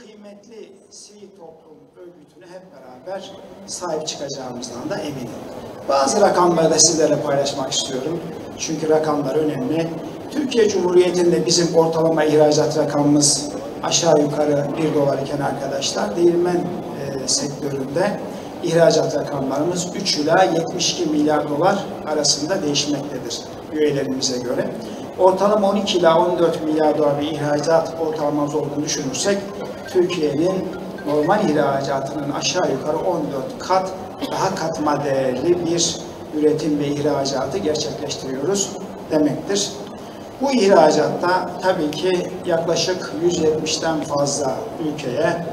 kıymetli sivil toplum örgütüne hep beraber sahip çıkacağımızdan da eminim. Bazı rakamları da sizlerle paylaşmak istiyorum. Çünkü rakamlar önemli. Türkiye Cumhuriyeti'nde bizim ortalama ihracat rakamımız aşağı yukarı 1 dolar iken arkadaşlar, değirmen sektöründe ihracat rakamlarımız 3 ila 72 milyar dolar arasında değişmektedir üyelerimize göre. Ortalama 12 ila 14 milyar dolar bir ihracat ortalamamız olduğunu düşünürsek, Türkiye'nin normal ihracatının aşağı yukarı 14 kat daha katma değerli bir üretim ve ihracatı gerçekleştiriyoruz demektir. Bu ihracatta tabii ki yaklaşık 170'ten fazla ülkeye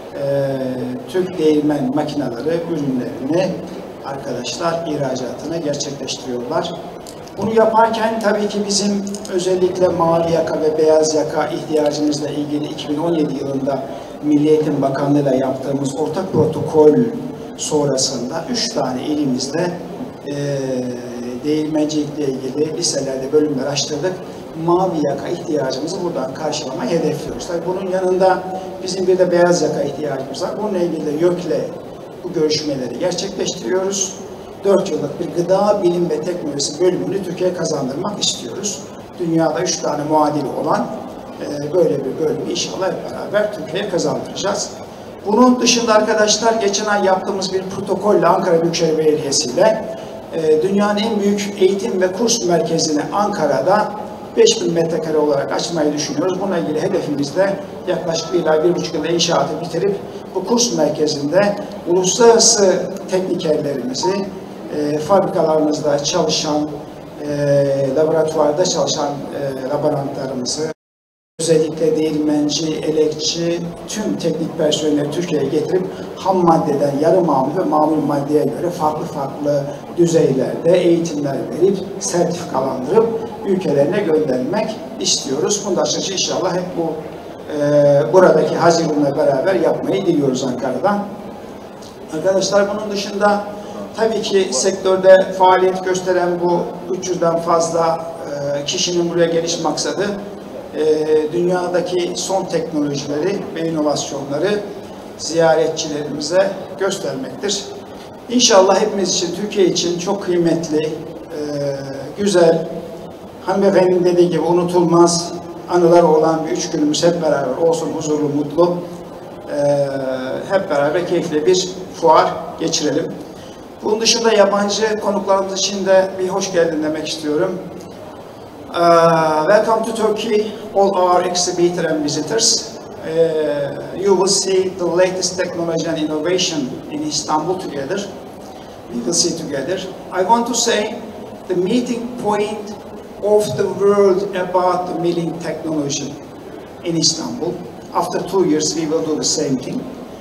Türk değirmen makineleri, ürünlerini arkadaşlar ihracatını gerçekleştiriyorlar. Bunu yaparken tabii ki bizim özellikle mavi yaka ve beyaz yaka ihtiyacımızla ilgili 2017 yılında Milli Eğitim Bakanlığı'yla yaptığımız ortak protokol sonrasında 3 tane ilimizde değirmencilikle ilgili liselerde bölümler açtırdık. Mavi yaka ihtiyacımızı buradan karşılamayı hedefliyoruz. Tabii bunun yanında bizim bir de beyaz yaka ihtiyacımız var. Bununla ilgili de YÖK'le bu görüşmeleri gerçekleştiriyoruz. 4 yıllık bir gıda bilim ve teknolojisi bölümünü Türkiye'ye kazandırmak istiyoruz. Dünyada 3 tane muadili olan böyle bir bölümü inşallah hep beraber Türkiye'ye kazandıracağız. Bunun dışında arkadaşlar geçen ay yaptığımız bir protokolle Ankara Büyükşehir Belediyesi ile dünyanın en büyük eğitim ve kurs merkezini Ankara'da 5000 metrekare olarak açmayı düşünüyoruz. Bununla ilgili hedefimizde yaklaşık 1 ila 1,5 yılda inşaatı bitirip bu kurs merkezinde uluslararası teknikerlerimizi, fabrikalarımızda çalışan, laboratuvarda çalışan laborantlarımızı, özellikle değirmenci, elekçi, tüm teknik personeli Türkiye'ye getirip ham maddeden yarı mamul ve mamul maddeye göre farklı düzeylerde eğitimler verip, sertifikalandırıp ülkelerine göndermek istiyoruz. Bundan sonra inşallah hep bu buradaki Haziran'la beraber yapmayı diliyoruz Ankara'dan. Arkadaşlar bunun dışında tabii ki sektörde faaliyet gösteren bu 300'den fazla kişinin buraya geliş maksadı dünyadaki son teknolojileri ve inovasyonları ziyaretçilerimize göstermektir. İnşallah hepimiz için, Türkiye için çok kıymetli, güzel, hanımefendinin dediği gibi unutulmaz anılar olan bir 3 günümüz hep beraber olsun, huzurlu, mutlu, hep beraber keyifli bir fuar geçirelim. Bunun dışında yabancı konuklarımız için de bir hoş geldin demek istiyorum. Welcome to Turkey, all our exhibitor and visitors. You will see the latest technology and innovation in Istanbul together. We will see together. I want to say the meeting point of the world about the milling technology in Istanbul. After 2 years, we will do the same thing.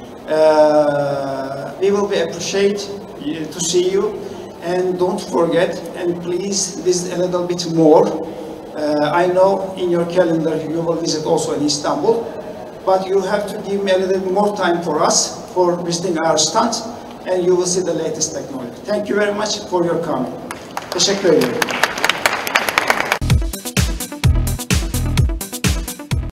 We will be appreciate to see you, and don't forget, and please visit a little bit more. I know in your calendar you will visit also in Istanbul, but you have to give me a little bit more time for us for visiting our stand, and you will see the latest technology. Thank you very much for your coming. Teşekkür ederim.